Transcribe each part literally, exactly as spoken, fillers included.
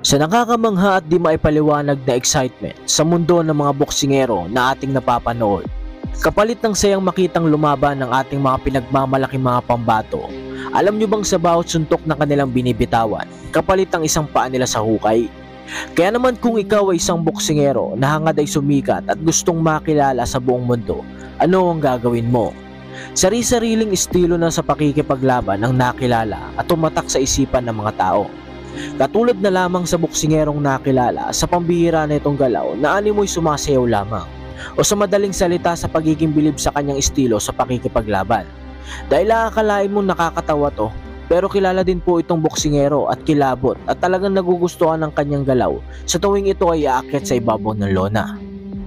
Sa nakakamangha at di maipaliwanag na excitement sa mundo ng mga boksingero na ating napapanood, kapalit ng sayang makitang lumaban ng ating mga pinagmamalaking mga pambato, alam nyo bang sa bawat suntok na kanilang binibitawan, kapalit ang isang paa nila sa hukay? Kaya naman kung ikaw ay isang boksingero na hangad ay sumikat at gustong makilala sa buong mundo, ano ang gagawin mo? Sari-sariling estilo na sa pakikipaglaban ang nakilala at tumatak sa isipan ng mga tao. Katulad na lamang sa boksingerong nakilala sa pambihira na itong galaw na animoy sumasayaw lamang, o sa madaling salita sa pagiging bilib sa kanyang estilo sa pakikipaglaban. Dahil akalain mong nakakatawa to, pero kilala din po itong boksingero at kilabot at talagang nagugustuhan ng kanyang galaw sa tuwing ito ay aakyat sa ibabaw ng lona.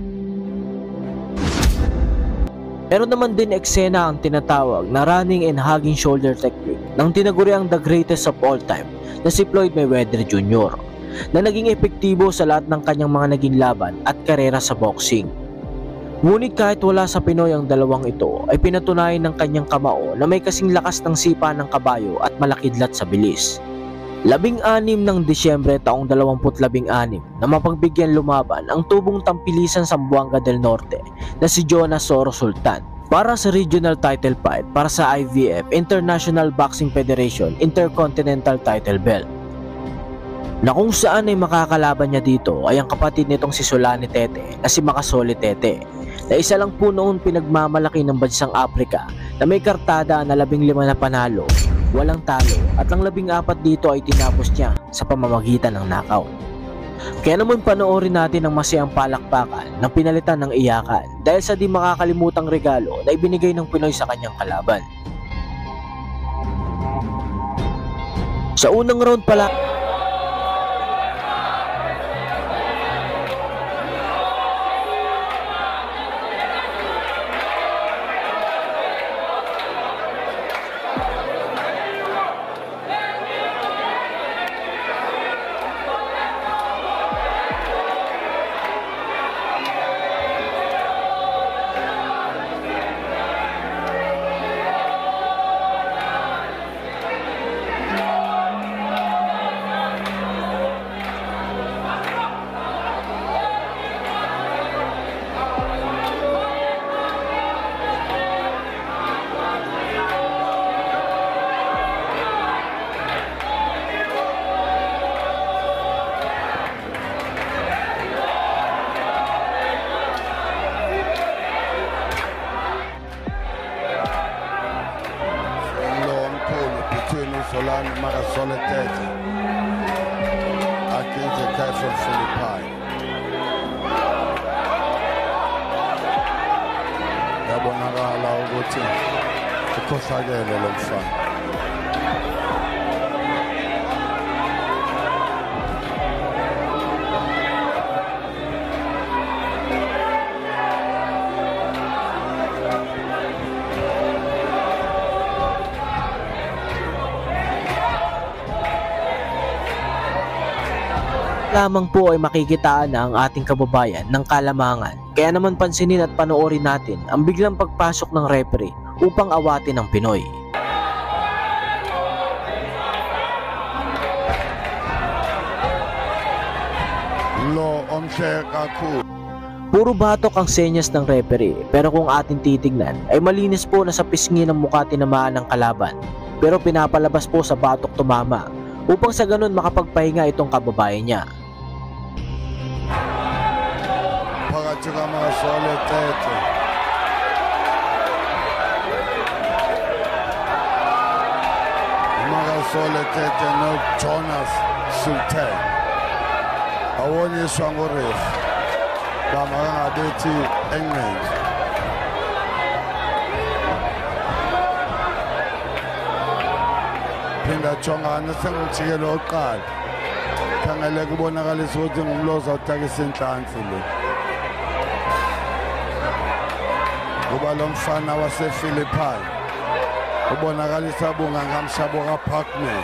Meron naman din eksena ang tinatawag na running and hugging shoulder technique ng tinaguriang the greatest of all time na si Floyd Mayweather Junior na naging epektibo sa lahat ng kanyang mga naging laban at karera sa boxing. Ngunit kahit wala sa Pinoy ang dalawang ito ay pinatunayan ng kanyang kamao na may kasing lakas ng sipa ng kabayo at malakidlat sa bilis. Labing-anim ng Disyembre taong dalawampu't labing anim na mapagbigyan lumaban ang tubong tampilisan sa Zamboanga del Norte na si Jonas Soro Sultan para sa regional title fight para sa I V F International Boxing Federation Intercontinental Title Belt, na kung saan ay makakalaban niya dito ay ang kapatid nitong si Solani Tete na si Makasole Tete, na isa lang po noon pinagmamalaki ng bansang Afrika na may kartada na labing lima na panalo, walang talo, at ang labing apat dito ay tinapos niya sa pamamagitan ng knockout. Kaya naman panoorin natin ang masayang palakpakan ng pinalitan ng iyakan dahil sa di makakalimutang regalo na ibinigay ng Pinoy sa kanyang kalaban. Sa unang round pala, Solani Makasole Tete against the guy from Philippines. Yabonakala ukuthi ukhohlakele lo mfana. lamang po ay makikitaan na ang ating kababayan ng kalamangan. Kaya naman pansinin at panoorin natin ang biglang pagpasok ng referee upang awatin ang Pinoy. Puro batok ang senyas ng referee, pero kung ating titignan ay malinis po na sa pisngi ng mukha tinamaan ng kalaban, pero pinapalabas po sa batok tumama upang sa ganun makapagpahinga itong kababayan niya. Makasole Tete Makasole Tete no Jonas Sultan awonyeswa ngoref bamakangabethi England. Phinda jongana sengumjikelo oqala khangele kubonakalisa ukuthi ngumlozi awutakisa inhlansi lo. Kuba lo mfana wasePhilippines ubonakalisa bungangamshabo kaParkman.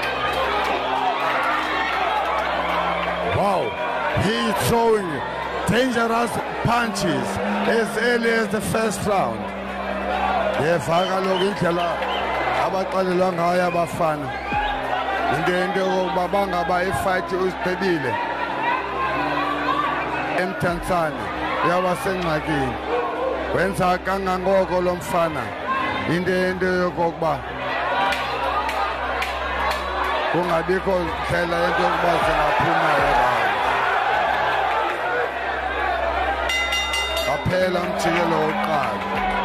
Wow, he's showing dangerous punches as early as the first round. Yefaka lokhu indlela abaqalelwa ngayo abafana. Into into yokuba bangaba ifight usiqedile emthansane uyaba sengxakini. Wenza kangangoko lo mfana. Into into yokuba kungabikho ndlela yento yokuba singaphuma yona. Baphela umjikelo wokuqala.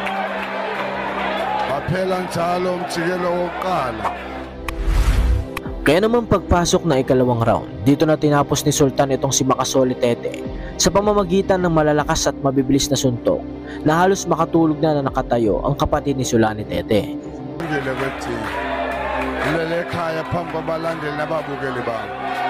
Baphela njalo umjikelo wokuqala. Kaya naman pagpasok ng ikalawang round, dito na tinapos ni Sultan itong si Makasole Tete sa pamamagitan ng malalakas at mabibilis na suntok na halos makatulog na na nakatayo ang kapatid ni Sulani Tete. Lele khaya phambi kwabalandeli nababukeli babo.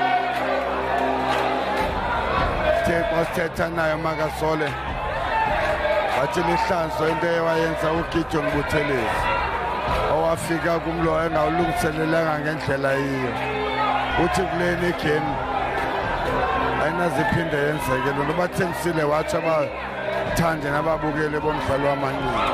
Thixo sithetha nayo Makasole. Wathi lihlanzo into ewayenza uGideon Buthelezi. Owafika kumlo engawulungiselelanga ngendlela yiyo. Uthi kuleni game ayinaziphinde yenzeke lo bathengisile wathi abathande nababukeli bomdlalo wamaningi.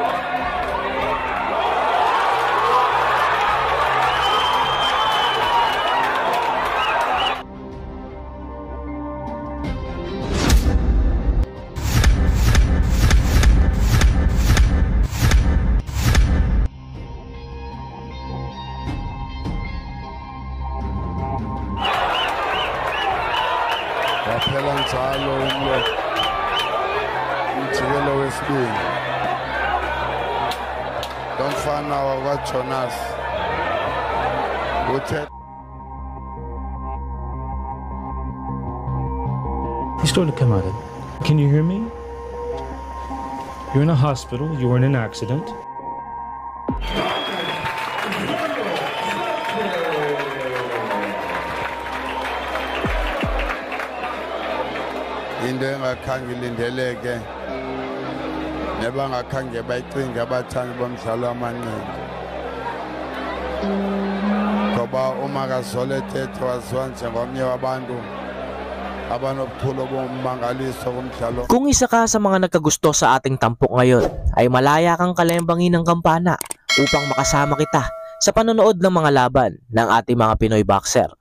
Waphela njalo umlo umjikelo wesibili lomfana wakwaJonas uthe He started to come out of it. Can you hear me? You're in a hospital, you were in an accident. into engakhange ilindeleke nebangakhange bayicinga abathandi bomdlalo wamaningi ngoba uMakasole Tete waziwa njengomnye wabantu abanobuchule bommangaliso kumdlalo. Kung isa ka sa mga nagkagusto sa ating tampok ngayon, ay malaya kang kalembangin ng kampana upang makasama kita sa panonood ng mga laban ng ating mga Pinoy boxer.